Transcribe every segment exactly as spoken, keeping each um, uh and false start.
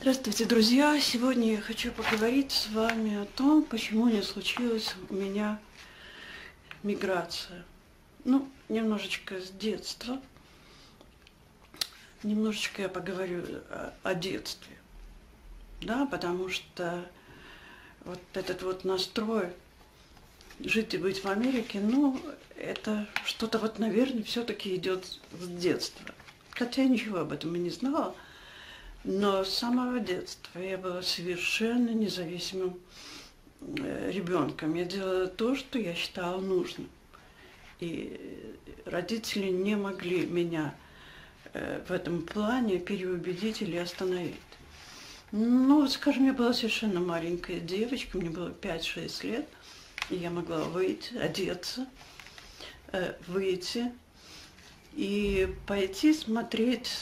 Здравствуйте, друзья! Сегодня я хочу поговорить с вами о том, почему не случилась у меня миграция. Ну, немножечко с детства. Немножечко я поговорю о, о детстве. Да, потому что вот этот вот настрой жить и быть в Америке, ну, это что-то вот, наверное, все-таки идет с детства. Хотя я ничего об этом и не знала. Но с самого детства я была совершенно независимым ребенком. Я делала то, что я считала нужным. И родители не могли меня в этом плане переубедить или остановить. Ну, вот, скажем, я была совершенно маленькая девочка, мне было пять-шесть лет, и я могла выйти, одеться, выйти и пойти смотреть,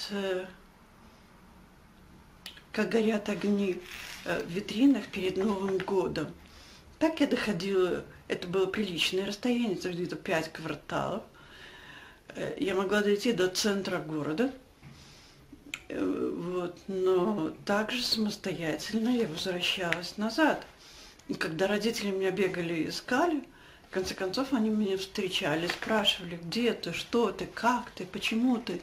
как горят огни в витринах перед Новым годом. Так я доходила, это было приличное расстояние, это где-то пять кварталов. Я могла дойти до центра города, вот, но также самостоятельно я возвращалась назад. И когда родители меня бегали и искали, в конце концов они меня встречали, спрашивали, где ты, что ты, как ты, почему ты.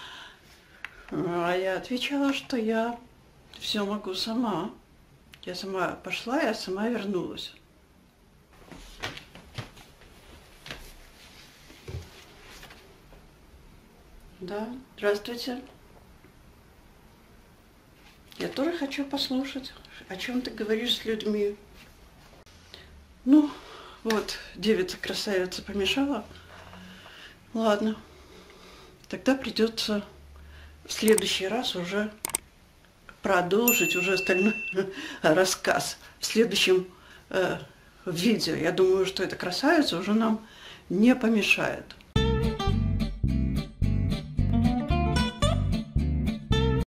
А я отвечала, что я все могу сама. Я сама пошла, я сама вернулась. Да, здравствуйте. Я тоже хочу послушать, о чем ты говоришь с людьми. Ну, вот, девица-красавица помешала. Ладно, тогда придется в следующий раз уже продолжить уже остальной рассказ в следующем э, видео. Я думаю, что эта красавица уже нам не помешает.